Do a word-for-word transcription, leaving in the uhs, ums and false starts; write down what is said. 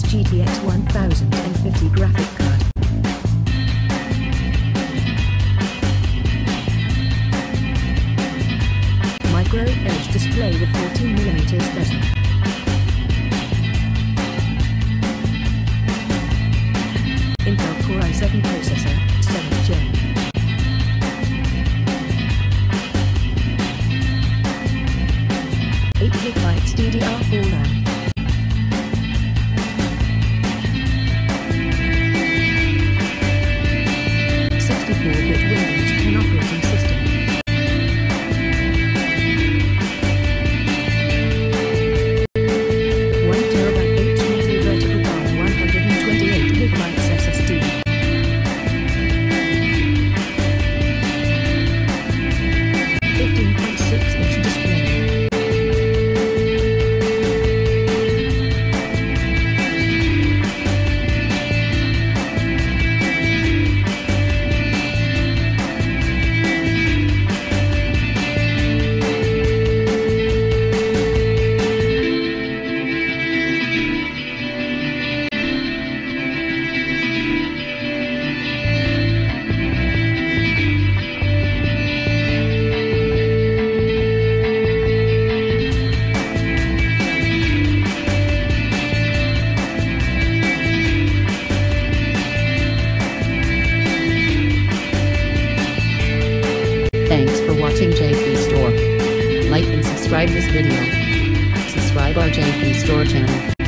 G T X one thousand fifty graphic card. Micro Edge display with fourteen millimeter bezel. Intel Core i seven processor, seventh gen. eight gigabyte D D R four RAM. sixty-four bit Windows ten operating system. one terabyte H D D vertical bar, one hundred twenty-eight gigabyte S S D. fifteen point six inch display. Thanks for watching J P Store. Like and subscribe this video. Subscribe our J P Store channel.